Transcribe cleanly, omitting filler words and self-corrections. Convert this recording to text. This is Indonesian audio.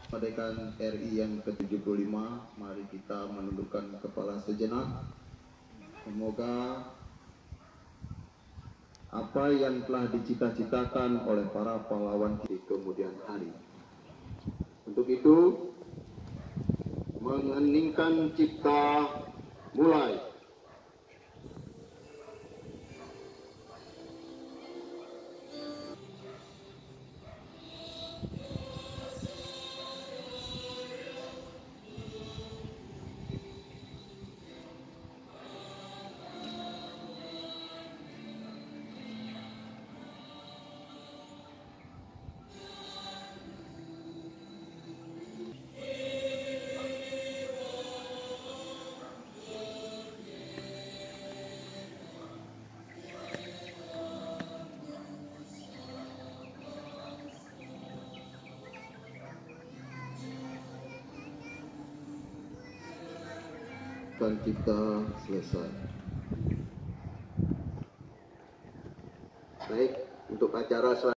Kemerdekaan RI yang ke-75, mari kita menundukkan kepala sejenak. Semoga apa yang telah dicita-citakan oleh para pahlawan di kemudian hari. Untuk itu, mengeningkan cipta, mulai. Dan kita selesai. Baik, untuk acara selanjutnya.